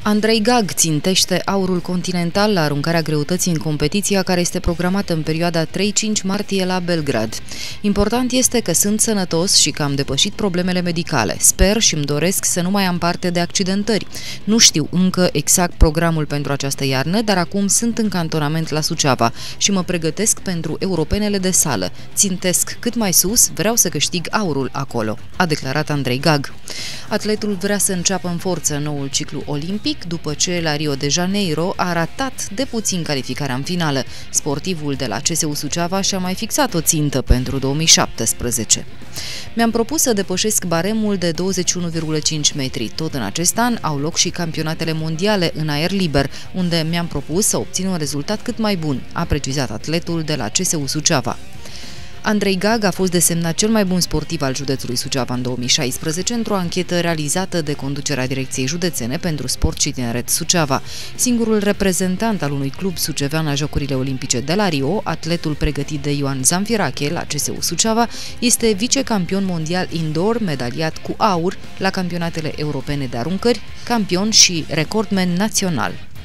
Andrei Gag țintește aurul continental la aruncarea greutății în competiția care este programată în perioada 3-5 martie la Belgrad. Important este că sunt sănătos și că am depășit problemele medicale. Sper și îmi doresc să nu mai am parte de accidentări. Nu știu încă exact programul pentru această iarnă, dar acum sunt în cantonament la Suceava și mă pregătesc pentru europenele de sală. Țintesc cât mai sus, vreau să câștig aurul acolo, a declarat Andrei Gag. Atletul vrea să înceapă în forță noul ciclu olimpic după ce la Rio de Janeiro a ratat de puțin calificarea în finală. Sportivul de la CSU Suceava și-a mai fixat o țintă pentru 2017. Mi-am propus să depășesc baremul de 21,5 metri. Tot în acest an au loc și campionatele mondiale în aer liber, unde mi-am propus să obțin un rezultat cât mai bun, a precizat atletul de la CSU Suceava. Andrei Gag a fost desemnat cel mai bun sportiv al județului Suceava în 2016 într-o anchetă realizată de conducerea Direcției Județene pentru Sport și Tineret Suceava. Singurul reprezentant al unui club sucevean la Jocurile Olimpice de la Rio, atletul pregătit de Ioan Zanfirache la CSU Suceava, este vicecampion mondial indoor, medaliat cu aur la campionatele europene de aruncări, campion și recordman național.